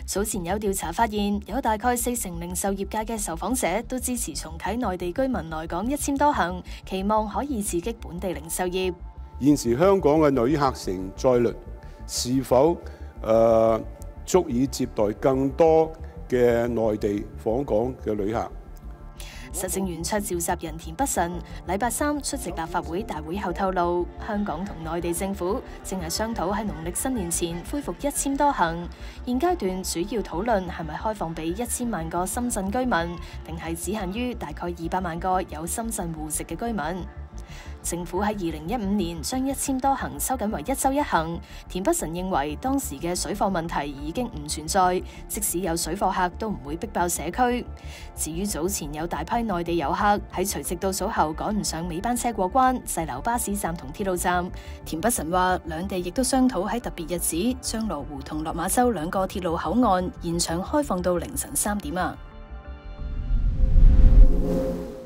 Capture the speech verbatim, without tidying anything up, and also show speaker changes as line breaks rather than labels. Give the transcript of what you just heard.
早前有調查發現，有大概四成零售業界嘅受訪者都支持重啟內地居民來港一簽多行，期望可以刺激本地零售業。
現時香港嘅旅客承載率是否誒、呃、足以接待更多嘅內地訪港嘅旅客？
實政圓桌召集人田北辰禮拜三出席立法會大會後透露，香港同內地政府正係商討喺農曆新年前恢復一簽多行。現階段主要討論係咪開放俾一千萬個深圳居民，定係只限於大概二百萬個有深圳戶籍嘅居民。政府喺二零一五年將一簽多行收緊為一週一行。田北辰認為當時嘅水貨問題已經唔存在，即使有水貨客都唔會逼爆社區。至於早前有大批內地遊客喺除夕倒數後趕唔上尾班車過關，滯留巴士站同鐵路站，田北辰話兩地亦都商討喺特別日子將羅湖同落馬洲兩個鐵路口岸延長開放到凌晨三點啊。